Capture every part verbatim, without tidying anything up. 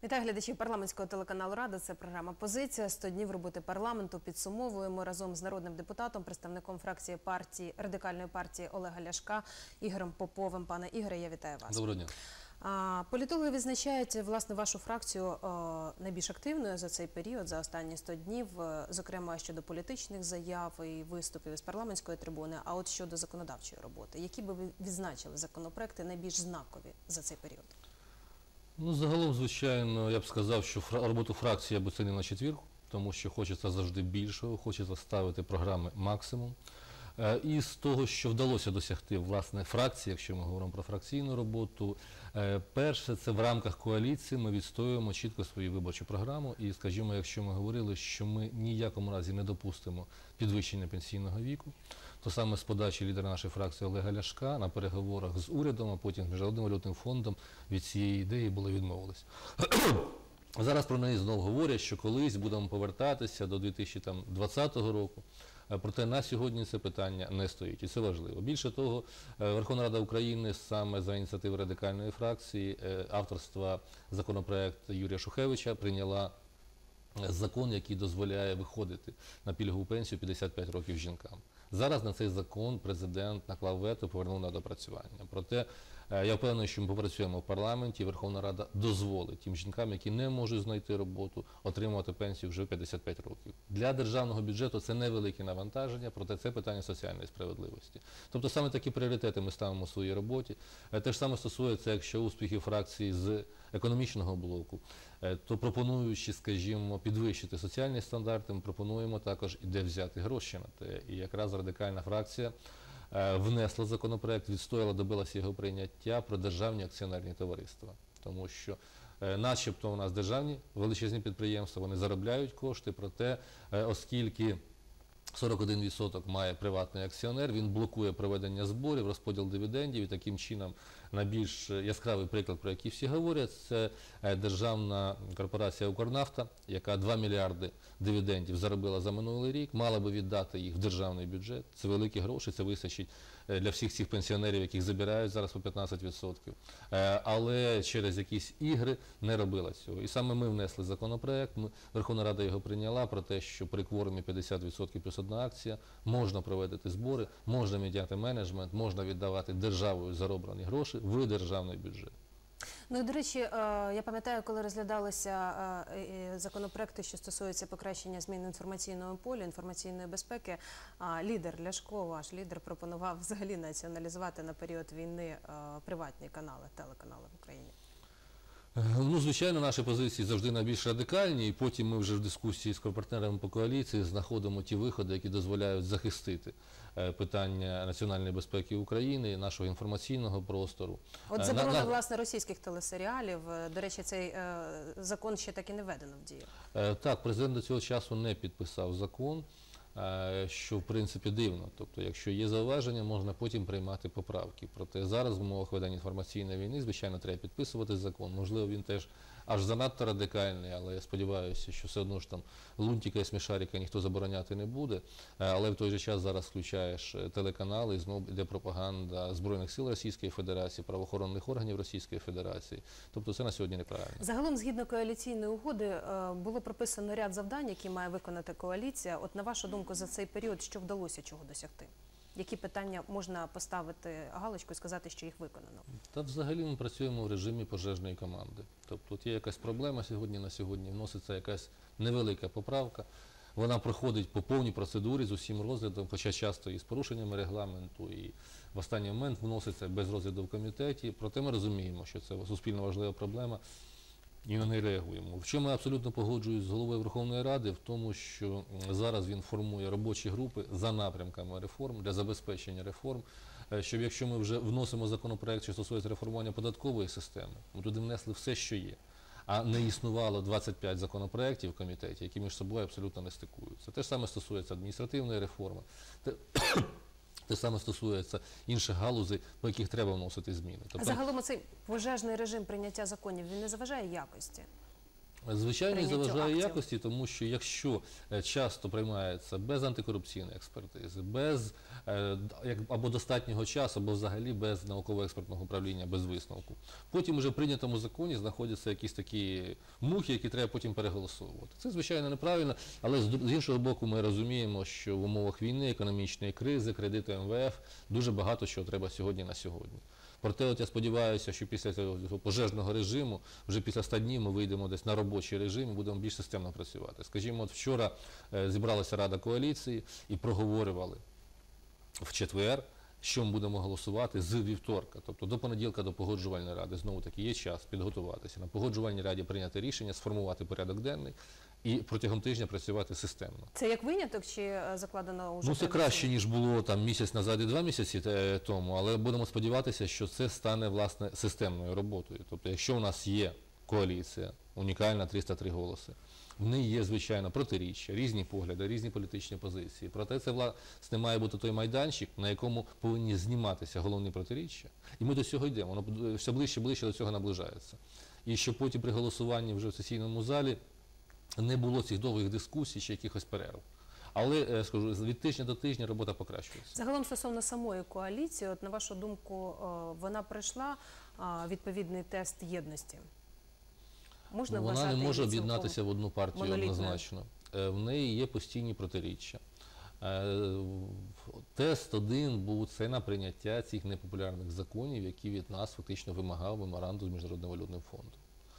Вітаю глядачів парламентського телеканалу «Рада». Це програма «Позиція». сто днів роботи парламенту підсумовуємо разом з народним депутатом, представником фракції партії, радикальної партії Олега Ляшка Ігорем Поповим. Пане Ігоре, я вітаю вас. Доброго дня. Політологи відзначають, власне, вашу фракцію найбільш активною за цей період, за останні сто днів, зокрема щодо політичних заяв і виступів із парламентської трибуни, а от щодо законодавчої роботи. Які би ви відзначили законопроекти найбільш знакові за цей період? Ну, загалом, звичайно, я б сказав, що роботу фракції я б оцінив на четвірку, тому що хочеться завжди більшого, хочеться ставити програми максимум. І з того, що вдалося досягти, власне, фракції, якщо ми говоримо про фракційну роботу, перше, це в рамках коаліції ми відстоюємо чітко свою виборчу програму. І, скажімо, якщо ми говорили, що ми ніякому разі не допустимо підвищення пенсійного віку, то саме з подачі лідера нашої фракції Олега Ляшка на переговорах з урядом, а потім з Міжнародним валютним фондом від цієї ідеї було відмовились. Зараз про неї знову говорять, що колись будемо повертатися до дві тисячі двадцятого року. Проте на сьогодні це питання не стоїть, і це важливо. Більше того, Верховна Рада України саме за ініціативи радикальної фракції, авторства законопроекту Юрія Шухевича, прийняла закон, який дозволяє виходити на пільгову пенсію п'ятдесят п'ять років жінкам. Зараз на цей закон президент наклав вето, повернув на допрацювання. Проте я впевнений, що ми попрацюємо в парламенті, і Верховна Рада дозволить тим жінкам, які не можуть знайти роботу, отримувати пенсію вже в п'ятдесят п'ять років. Для державного бюджету це невелике навантаження, проте це питання соціальної справедливості. Тобто саме такі пріоритети ми ставимо у своїй роботі. Те ж саме стосується, якщо успіхів фракції з економічного блоку, то пропонуючи, скажімо, підвищити соціальні стандарти, ми пропонуємо також і де взяти гроші на те. І якраз радикальна фракція внесла законопроект, відстояла, добилася його прийняття про державні акціонерні товариства. Тому що начебто у нас державні величезні підприємства, вони заробляють кошти, проте оскільки сорок один відсоток має приватний акціонер, він блокує проведення зборів, розподіл дивідендів, і таким чином найбільш яскравий приклад, про який всі говорять, це державна корпорація «Укрнафта», яка два мільярди дивідендів заробила за минулий рік, мала би віддати їх в державний бюджет. Це великі гроші, це вистачить для всіх цих пенсіонерів, яких забирають зараз по п'ятнадцять відсотків. Але через якісь ігри не робила цього. І саме ми внесли законопроект, Верховна Рада його прийняла, про те, що при кворумі п'ятдесят відсотків плюс одна акція можна проводити збори, можна міняти менеджмент, можна віддавати державою зароблені гроші в державний бюджет. Ну і, до речі, я пам'ятаю, коли розглядалися законопроекти, що стосуються покращення змін інформаційного поля, інформаційної безпеки, лідер Ляшко, ваш лідер, пропонував взагалі націоналізувати на період війни приватні канали, телеканали в Україні. Ну, звичайно, наші позиції завжди найбільш радикальні, і потім ми вже в дискусії з партнерами по коаліції знаходимо ті виходи, які дозволяють захистити питання національної безпеки України і нашого інформаційного простору. От заборона, власне, російських телесеріалів, до речі, цей закон ще так і не введено в дію. Так, президент до цього часу не підписав закон, що в принципі дивно. Тобто, якщо є зауваження, можна потім приймати поправки. Проте зараз в умовах ведення інформаційної війни, звичайно, треба підписувати закон. Можливо, він теж аж занадто радикальний, але я сподіваюся, що все одно ж там лунтика і смішарика ніхто забороняти не буде. Але в той же час зараз включаєш телеканали, і знову йде пропаганда Збройних сил Російської Федерації, правоохоронних органів Російської Федерації. Тобто це на сьогодні неправильно. Загалом, згідно коаліційної угоди, було прописано ряд завдань, які має виконати коаліція. От на вашу думку, за цей період що вдалося чого досягти? Які питання можна поставити галочку і сказати, що їх виконано? Та взагалі ми працюємо в режимі пожежної команди. Тобто от є якась проблема сьогодні на сьогодні, вноситься якась невелика поправка, вона проходить по повній процедурі з усім розглядом, хоча часто і з порушеннями регламенту, і в останній момент вноситься без розгляду в комітеті. Проте ми розуміємо, що це суспільно важлива проблема, і на неї реагуємо. В чому я абсолютно погоджуюсь з головою Верховної Ради, в тому, що зараз він формує робочі групи за напрямками реформ, для забезпечення реформ, щоб якщо ми вже вносимо законопроект, що стосується реформування податкової системи, ми туди внесли все, що є, а не існувало двадцять п'ять законопроєктів в комітеті, які між собою абсолютно не стикуються. Те ж саме стосується адміністративної реформи. Те саме стосується інших галузей, по яких треба вносити зміни. Тобто... Загалом цей пожежний режим прийняття законів, він не заважає якості? Звичайно, прийняттю заважає актів? якості, тому що якщо е, часто приймається без антикорупційної експертизи, без е, д- як- або достатнього часу, або взагалі без науково-експертного управління, без висновку, потім вже в прийнятому законі знаходяться якісь такі мухи, які треба потім переголосовувати. Це, звичайно, неправильно, але з, дру- з іншого боку ми розуміємо, що в умовах війни, економічної кризи, кредиту ем ве еф, дуже багато чого треба сьогодні на сьогодні. Проте от я сподіваюся, що після цього цього пожежного режиму, вже після ста днів ми вийдемо десь на робочий режим і будемо більш системно працювати. Скажімо, от вчора е, зібралася Рада коаліції і проговорювали в четвер, що ми будемо голосувати з вівторка, тобто до понеділка, до погоджувальної ради. Знову таки є час підготуватися. На погоджувальній раді прийняти рішення, сформувати порядок денний і протягом тижня працювати системно. Це як виняток чи е, закладено уже? Ну, це традиційно? краще, ніж було там місяць назад і два місяці е, тому, але будемо сподіватися, що це стане, власне, системною роботою. Тобто, якщо у нас є коаліція, унікальна триста три голоси, в неї є, звичайно, протиріччя, різні погляди, різні політичні позиції. Проте це, власне, має бути той майданчик, на якому повинні зніматися головні протиріччя. І ми до цього йдемо, воно все ближче і ближче до цього наближається. І щоб потім при голосуванні вже в сесійному залі не було цих довгих дискусій чи якихось перерв. Але, е, скажу, від тижня до тижня робота покращується. Загалом стосовно самої коаліції, от на вашу думку, е, вона пройшла е, відповідний тест єдності? Можна Вона вважати не може її цілком об'єднатися в одну партію монолітною? однозначно. Е, В неї є постійні протиріччя. Е, в- Тест один був це на прийняття цих непопулярних законів, які від нас фактично вимагав меморандум з Міжнародним валютним фондом.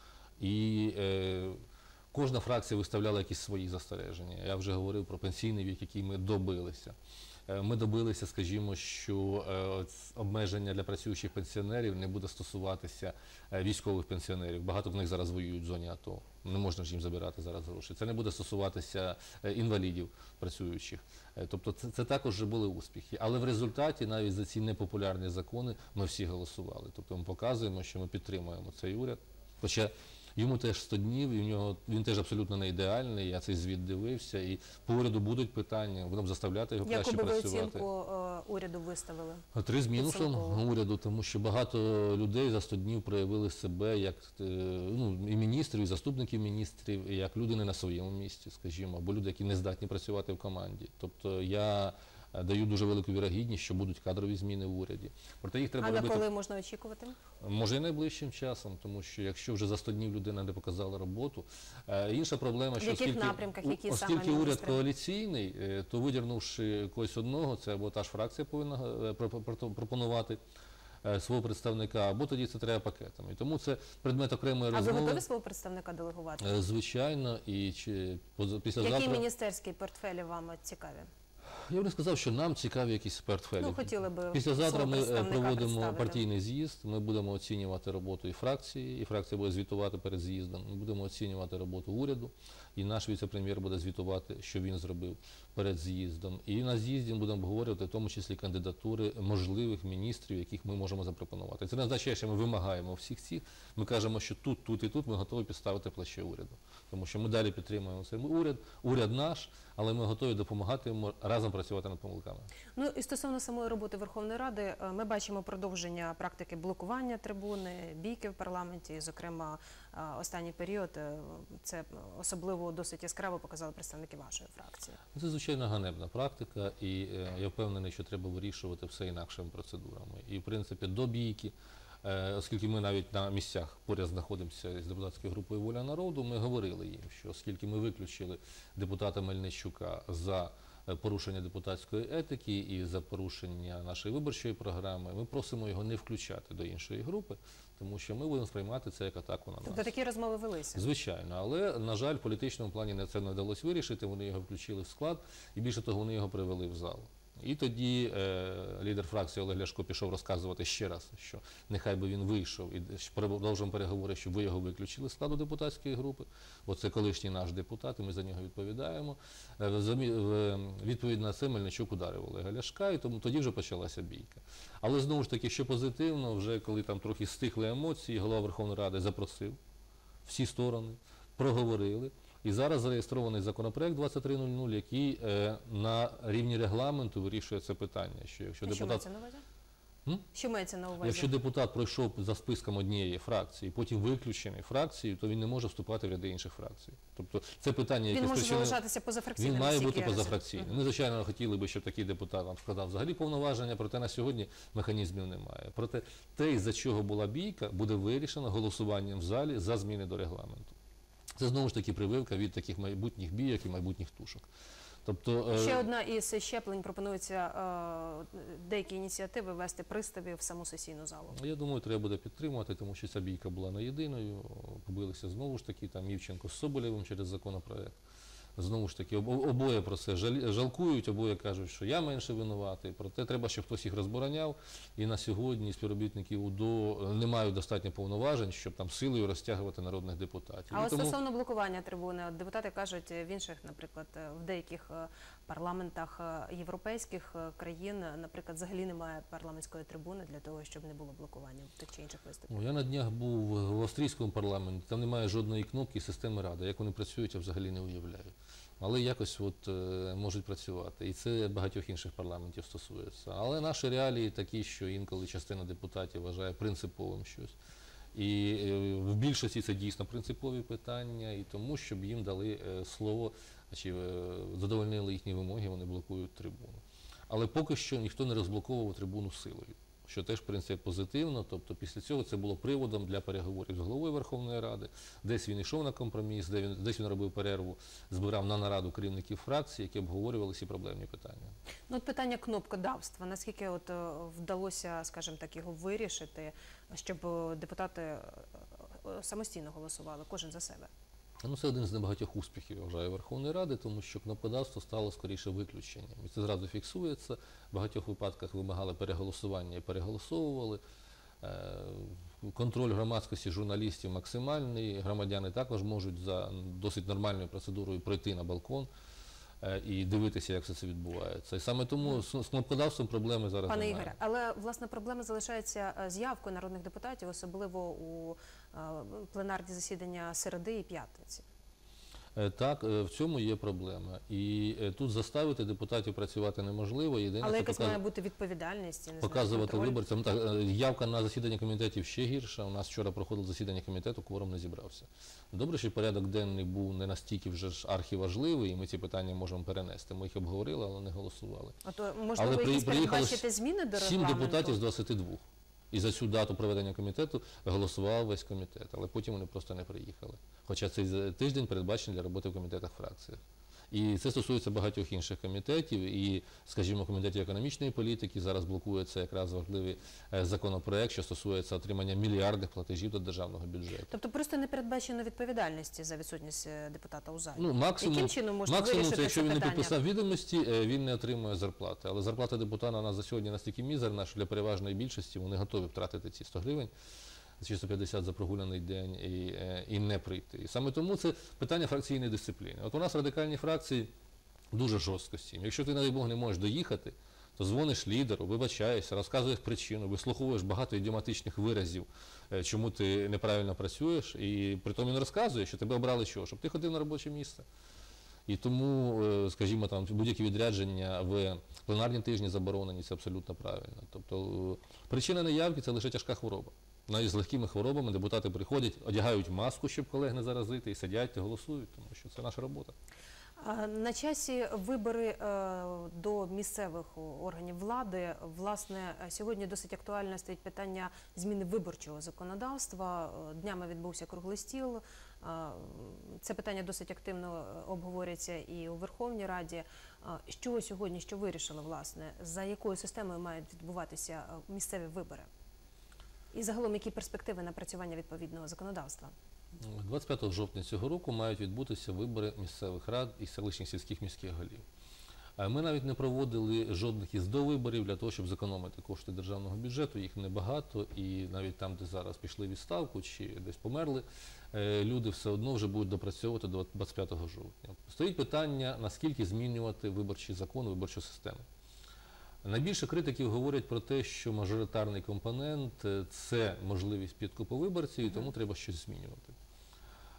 І е, кожна фракція виставляла якісь свої застереження. Я вже говорив про пенсійний вік, який ми добилися. Е, Ми добилися, скажімо, що е, ц- обмеження для працюючих пенсіонерів не буде стосуватися е, військових пенсіонерів. Багато з них зараз воюють в зоні АТО. Не можна ж їм забирати зараз гроші. Це не буде стосуватися е, інвалідів працюючих. Е, Тобто це, це також вже були успіхи. Але в результаті навіть за ці непопулярні закони ми всі голосували. Тобто ми показуємо, що ми підтримуємо цей уряд. Хоча йому теж сто днів, і в нього він теж абсолютно не ідеальний. Я цей звіт дивився, і по уряду будуть питання, будемо заставляти його краще Яку би ви працювати. оцінку е, уряду виставили? А Три з мінусом підсумково? уряду, тому що багато людей за сто днів проявили себе як е, ну, і міністрів, і заступників міністрів, і як люди не на своєму місці, скажімо, або люди, які не здатні працювати в команді. Тобто я е, даю дуже велику вірогідність, що будуть кадрові зміни в уряді. Проте їх треба А на робити. коли можна очікувати? Може і найближчим часом, тому що якщо вже за сто днів людина не показала роботу. Е, інша проблема, В що яких оскільки, напрямках, у- які саме оскільки уряд міністри? коаліційний, е, то видірнувши когось одного, це або та ж фракція повинна е, про- про- пропонувати е, свого представника, або тоді це треба пакетами. І тому це предмет окремої А ви розмови. готові свого представника делегувати? Е, Звичайно, і чи поза- після Які завтра. міністерські портфелі вам от цікаві? Я б не сказав, що нам цікаві якісь портфелі. Ну, хотіли би Післязавтра свого ми е, представника проводимо представити. партійний з'їзд, ми будемо оцінювати роботу і фракції, і фракція буде звітувати перед з'їздом. Ми будемо оцінювати роботу уряду, і наш віце-прем'єр буде звітувати, що він зробив перед з'їздом. І на з'їзді ми будемо обговорювати в тому числі кандидатури можливих міністрів, яких ми можемо запропонувати. Це не означає, що ми вимагаємо всіх цих. Ми кажемо, що тут, тут і тут ми готові підставити плече уряду. Тому що ми далі підтримуємо цей уряд, уряд наш, але ми готові допомагати йому разом працювати над помилками. Ну і стосовно самої роботи Верховної Ради, е, ми бачимо продовження практики блокування трибуни, бійки в парламенті. І, зокрема, е, останній період е, це особливо досить яскраво показали представники вашої фракції. Це, звичайно, ганебна практика, і е, я впевнений, що треба вирішувати все інакшими процедурами. І, в принципі, до бійки, е, оскільки ми навіть на місцях поряд знаходимося з депутатською групою «Воля народу», ми говорили їм, що оскільки ми виключили депутата Мельничука за е, порушення депутатської етики і за порушення нашої виборчої програми, ми просимо його не включати до іншої групи, тому що ми будемо сприймати це як атаку на нас. Тобто такі розмови велися? Звичайно, але, на жаль, в політичному плані не це не вдалося вирішити, вони його включили в склад, і більше того, вони його привели в зал. І тоді е, лідер фракції Олег Ляшко пішов розказувати ще раз, що нехай би він вийшов і продовжимо переговори, щоб ви його виключили з складу депутатської групи, бо це колишній наш депутат, і ми за нього відповідаємо. Е, в замі- в відповідь на це Мельничук ударив Олега Ляшка, і тому тоді вже почалася бійка. Але знову ж таки, що позитивно, вже коли там трохи стихли емоції, голова Верховної Ради запросив всі сторони, проговорили. І зараз зареєстрований законопроект двадцять три нуль нуль, який е, на рівні регламенту вирішує це питання. Що якщо І що депутат мається на увазі? М? Що мається на увазі? Якщо депутат пройшов за списком однієї фракції, потім виключений фракцією, то він не може вступати в ряди інших фракцій. Тобто це питання, яке Він може спричинило- залишатися позафракційним. Він має наскільки бути я розумію. позафракційним. Ми, звичайно, хотіли би, щоб такий депутат нам складав взагалі повноваження, проте на сьогодні механізмів немає. Проте те, із-за чого була бійка, буде вирішено голосуванням в залі за зміни до регламенту. Це знову ж таки прививка від таких майбутніх бійок і майбутніх тушок. Тобто, е, Ще одна із щеплень пропонується е, деякі ініціативи ввести пристави в саму сесійну залу. я думаю, треба буде підтримувати, тому що ця бійка була не єдиною. Побилися знову ж таки там Івченко з Соболєвим через законопроект. Знову ж таки, об- обоє про це жалі- жалкують, обоє кажуть, що я менше винуватий. Проте треба, щоб хтось їх розбороняв. І на сьогодні співробітники УДО не мають достатньо повноважень, щоб там силою розтягувати народних депутатів. А І от тому- стосовно блокування трибуни, от депутати кажуть, в інших, наприклад, в деяких е, парламентах е, європейських е, країн, е, наприклад, взагалі немає парламентської трибуни для того, щоб не було блокування тих чи інших виступів. Ну, я на днях був в австрійському парламенті, там немає жодної кнопки системи Ради. Як вони працюють, я взагалі не уявляю. Але якось от, е, можуть працювати. І це багатьох інших парламентів стосується. Але наші реалії такі, що інколи частина депутатів вважає принциповим щось. І е, в більшості це дійсно принципові питання, і тому, щоб їм дали е, слово, чи е, задовольнили їхні вимоги, вони блокують трибуну. Але поки що ніхто не розблоковував трибуну силою, що теж, в принципі, позитивно. Тобто після цього це було приводом для переговорів з головою Верховної Ради. Десь він йшов на компроміс, де він, десь він робив перерву, збирав на нараду керівників фракцій, які обговорювали ці проблемні питання. Ну, от питання кнопкодавства. Наскільки от е, вдалося, скажімо так, його вирішити, щоб е, депутати е, е, самостійно голосували, кожен за себе? Ну, це один з небагатьох успіхів, я вважаю, Верховної Ради, тому що кнопкодавство стало скоріше виключенням. І це зразу фіксується. В багатьох випадках вимагали переголосування і переголосовували. Е, Контроль громадськості, журналістів максимальний. Громадяни також можуть за досить нормальною процедурою пройти на балкон е, і дивитися, як все це відбувається. І саме тому з з кнопкодавством проблеми зараз Пане немає. Ігоре, але власне проблема залишається е, з явкою народних депутатів, особливо у е, пленарні засідання середи і п'ятниці. Е, Так, е, в цьому є проблема. І е, тут заставити депутатів працювати неможливо. Єдине, Але це якась показ- має бути відповідальність, я не знаю, показувати контроль. виборцям. Так, е, явка на засідання комітетів ще гірша. У нас вчора проходило засідання комітету, кворум не зібрався. Добре, що порядок денний був не настільки вже ж архіважливий, і ми ці питання можемо перенести. Ми їх обговорили, але не голосували. От, е, можливо, Але при- якісь приїхало передбачити зміни до Сім регламенту? депутатів з двадцяти двох. І за цю дату проведення комітету голосував весь комітет, але потім вони просто не приїхали. Хоча цей тиждень передбачений для роботи в комітетах фракціях. І це стосується багатьох інших комітетів, і, скажімо, комітетів економічної політики зараз блокується якраз важливий е, законопроект, що стосується отримання мільярдних платежів до державного бюджету. Тобто просто не передбачено відповідальності за відсутність е, депутата у залі. Ну, максимум, Яким чином можна максимум вирішити це якщо це він не питання? підписав відомості, е, він не отримує зарплати. Але зарплата депутата у нас за сьогодні настільки мізерна, що для переважної більшості вони готові втратити ці сто гривень, чи сто п'ятдесят за прогуляний день і, е, і не прийти. І саме тому це питання фракційної дисципліни. От у нас радикальні фракції дуже жорстко з цим. Якщо ти, на дай Бог, не можеш доїхати, то дзвониш лідеру, вибачаєшся, розказуєш причину, вислуховуєш багато ідіоматичних виразів, е, чому ти неправильно працюєш, і при тому він розказує, що тебе обрали що? Щоб ти ходив на робоче місце. І тому, е, скажімо, там будь-які відрядження в пленарні тижні заборонені, це абсолютно правильно. Тобто е, причина неявки – це лише тяжка хвороба. Навіть з легкими хворобами депутати приходять, одягають маску, щоб колег не заразити, і сидять і голосують, тому що це наша робота. А, На часі вибори е, до місцевих органів влади. Власне, сьогодні досить актуально стоїть питання зміни виборчого законодавства. Е, Днями відбувся круглий стіл. Е, Це питання досить активно обговорюється і у Верховній Раді. Е, Що сьогодні, що вирішили, власне, за якою системою мають відбуватися е, місцеві вибори? І загалом, які перспективи напрацювання відповідного законодавства? двадцять п'ятого жовтня цього року мають відбутися вибори місцевих рад і селищних сільських міських голів. А Ми навіть не проводили жодних із довиборів для того, щоб зекономити кошти державного бюджету, їх небагато, і навіть там, де зараз пішли в відставку чи десь померли, е, люди все одно вже будуть допрацьовувати до двадцять п'ятого жовтня. Стоїть питання, наскільки змінювати виборчий закон, виборчу систему. Найбільше критиків говорять про те, що мажоритарний компонент – це можливість підкупу виборців, і тому треба щось змінювати.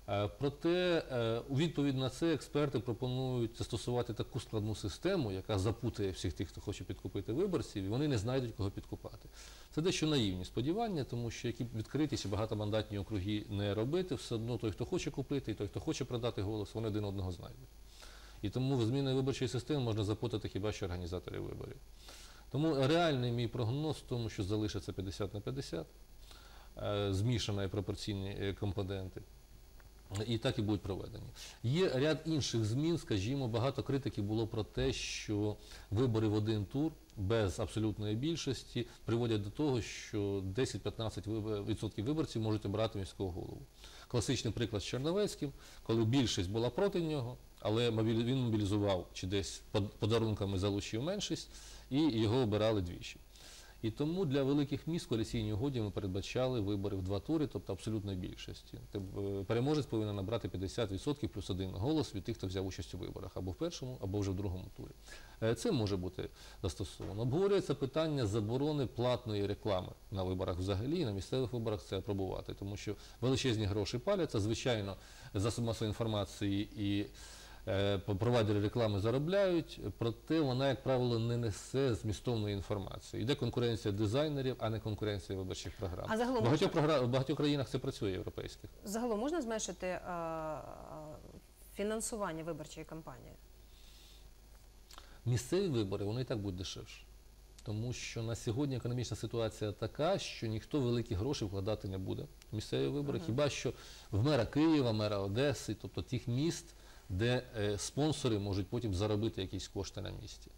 Е, Проте е, у відповідь на це експерти пропонують застосувати таку складну систему, яка запутає всіх тих, хто хоче підкупити виборців, і вони не знайдуть, кого підкупати. Це дещо наївні сподівання, тому що які б відкритість і багатомандатні округи не робити, все одно той, хто хоче купити, і той, хто хоче продати голос, вони один одного знайдуть. І тому зміною виборчої системи можна запутати хіба що організаторів виборів. Тому реальний мій прогноз в тому, що залишиться п'ятдесят на п'ятдесят, е, змішані і пропорційні е, компоненти. І так і будуть проведені. Є ряд інших змін, скажімо, багато критики було про те, що вибори в один тур без абсолютної більшості приводять до того, що десять-п'ятнадцять відсотків виборців можуть обрати міського голову. Класичний приклад з Черновецьким, коли більшість була проти нього, але він мобілізував чи десь подарунками залучив меншість, і його обирали двічі. І тому для великих міст в коаліційній угоді ми передбачали вибори в два тури, тобто абсолютної більшості. Переможець повинен набрати п'ятдесят відсотків плюс один голос від тих, хто взяв участь у виборах, або в першому, або вже в другому турі. Це може бути застосовано. Обговорюється питання заборони платної реклами на виборах взагалі, і на місцевих виборах це апробувати, тому що величезні гроші паляться, звичайно, засоби масової інформації і провайдери реклами заробляють, проте вона, як правило, не несе змістовної інформації. Йде конкуренція дизайнерів, а не конкуренція виборчих програм. А загалом в багатьох, можна... програм... в багатьох країнах це працює, європейських. Загалом можна зменшити а, фінансування виборчої кампанії? Місцеві вибори, вони і так будуть дешевші. Тому що на сьогодні економічна ситуація така, що ніхто великі гроші вкладати не буде в місцеві вибори. Uh-huh. Хіба що в мера Києва, мера Одеси, тобто тих міст, де е, спонсори можуть потім заробити якісь кошти на місці.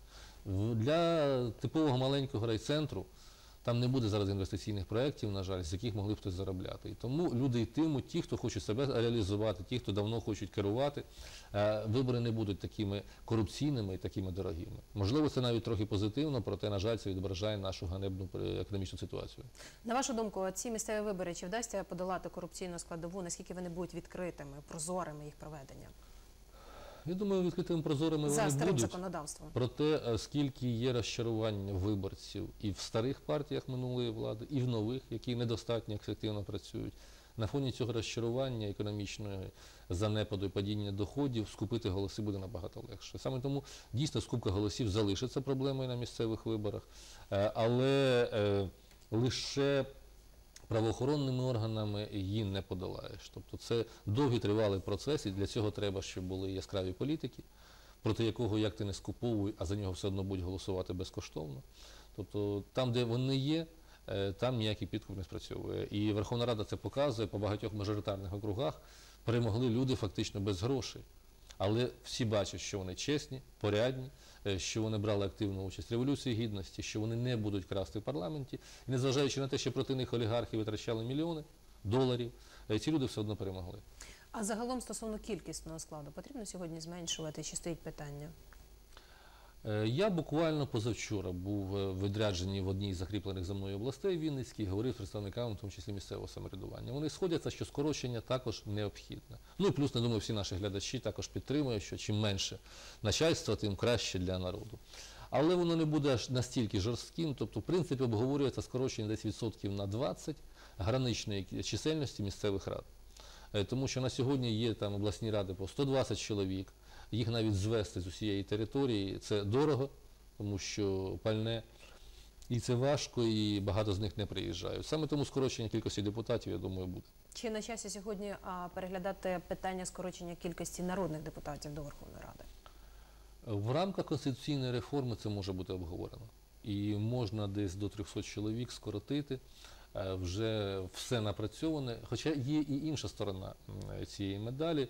Для типового маленького райцентру там не буде зараз інвестиційних проєктів, на жаль, з яких могли б хтось заробляти. І тому люди йтимуть, ті, хто хочуть себе реалізувати, ті, хто давно хочуть керувати. Е, вибори не будуть такими корупційними і такими дорогими. Можливо, це навіть трохи позитивно, проте, на жаль, це відображає нашу ганебну економічну ситуацію. На вашу думку, ці місцеві вибори, чи вдасться подолати корупційну складову, наскільки вони будуть відкритими, прозорими їх проведення? Я думаю, відкритими прозорими За вони старим будуть. законодавством. Проте, скільки є розчарування виборців і в старих партіях минулої влади, і в нових, які недостатньо ефективно працюють, на фоні цього розчарування економічного занепаду і падіння доходів скупити голоси буде набагато легше. Саме тому дійсно скупка голосів залишиться проблемою на місцевих виборах, але е, лише правоохоронними органами її не подолаєш. Тобто це довгий тривалий процес, і для цього треба, щоб були яскраві політики, проти якого, як ти не скуповуй, а за нього все одно будуть голосувати безкоштовно. Тобто там, де вони є, там ніякий підкуп не спрацьовує. І Верховна Рада це показує, по багатьох мажоритарних округах перемогли люди фактично без грошей. Але всі бачать, що вони чесні, порядні, що вони брали активну участь в Революції Гідності, що вони не будуть красти в парламенті. І незважаючи на те, що проти них олігархи витрачали мільйони доларів, ці люди все одно перемогли. А загалом стосовно кількісного складу, потрібно сьогодні зменшувати, чи стоїть питання? Я буквально позавчора був у відрядженні в одній з закріплених за мною областей Вінницькій, говорив з представниками, в тому числі місцевого самоврядування. Вони сходяться, що скорочення також необхідне. Ну і плюс, я думаю, всі наші глядачі також підтримують, що чим менше начальства, тим краще для народу. Але воно не буде аж настільки жорстким, тобто, в принципі, обговорюється скорочення десь відсотків на двадцять граничної чисельності місцевих рад. Тому що на сьогодні є там обласні ради по сто двадцять чоловік, їх навіть звести з усієї території, це дорого, тому що пальне, і це важко, і багато з них не приїжджають. Саме тому скорочення кількості депутатів, я думаю, буде. Чи на часі сьогодні а, переглядати питання скорочення кількості народних депутатів до Верховної Ради? В рамках конституційної реформи це може бути обговорено. І можна десь до трьохсот чоловік скоротити, вже все напрацьоване. Хоча є і інша сторона цієї медалі.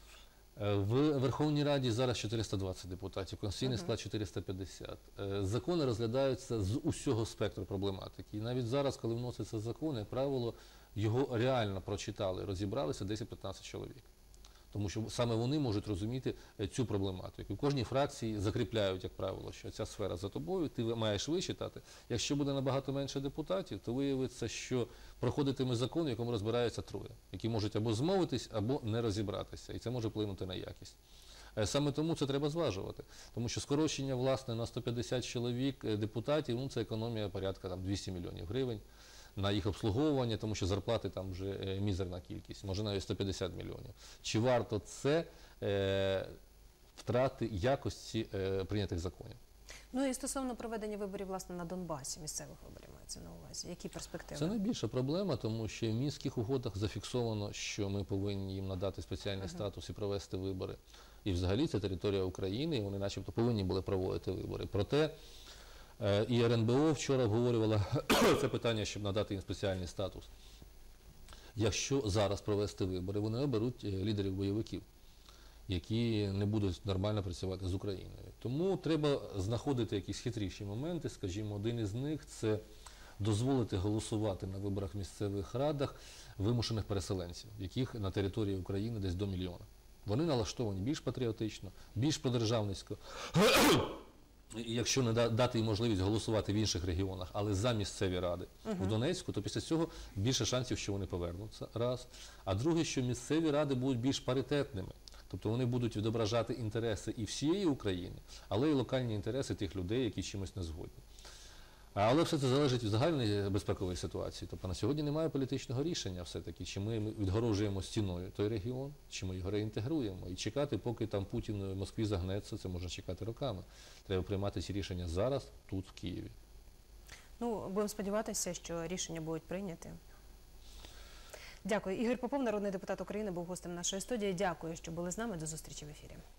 В Верховній Раді зараз чотириста двадцять депутатів, конституційний uh-huh. склад чотириста п'ятдесят. Закони розглядаються з усього спектру проблематики. І навіть зараз, коли вноситься закон, як правило, його реально прочитали, розібралися десять-п'ятнадцять чоловік. Тому що саме вони можуть розуміти цю проблематику. В кожній фракції закріпляють, як правило, що ця сфера за тобою, ти маєш вичитати. Якщо буде набагато менше депутатів, то виявиться, що проходитиме закон, в якому розбираються троє, які можуть або змовитись, або не розібратися. І це може вплинути на якість. Саме тому це треба зважувати. Тому що скорочення, власне, на сто п'ятдесят чоловік депутатів, ну, це економія порядка там, двісті мільйонів гривень. на їх обслуговування, тому що зарплати там вже е, мізерна кількість, може навіть сто п'ятдесят мільйонів. Чи варто це е, втрати якості е, прийнятих законів? Ну і стосовно проведення виборів, власне, на Донбасі, місцевих виборів мається на увазі. Які перспективи? Це найбільша проблема, тому що в мінських угодах зафіксовано, що ми повинні їм надати спеціальний uh-huh. статус і провести вибори. І взагалі це територія України, і вони начебто повинні були проводити вибори. Проте е, і ер ен бе о вчора обговорювала це питання, щоб надати їм спеціальний статус. Якщо зараз провести вибори, вони оберуть лідерів бойовиків, які не будуть нормально працювати з Україною. Тому треба знаходити якісь хитріші моменти. Скажімо, один із них – це дозволити голосувати на виборах в місцевих радах вимушених переселенців, яких на території України десь до мільйона. Вони налаштовані більш патріотично, більш продержавницько. І якщо не дати їм можливість голосувати в інших регіонах, але за місцеві ради uh-huh. в Донецьку, то після цього більше шансів, що вони повернуться, раз. А друге, що місцеві ради будуть більш паритетними. Тобто вони будуть відображати інтереси і всієї України, але й локальні інтереси тих людей, які чимось не згодні. Але все це залежить від загальної безпекової ситуації. Тобто на сьогодні немає політичного рішення все-таки, чи ми відгорожуємо стіною той регіон, чи ми його реінтегруємо. І чекати, поки там Путін в Москві загнеться, це можна чекати роками. Треба приймати ці рішення зараз, тут, в Києві. Ну, будемо сподіватися, що рішення будуть прийняті. Дякую. Ігор Попов, народний депутат України, був гостем нашої студії. Дякую, що були з нами. До зустрічі в ефірі.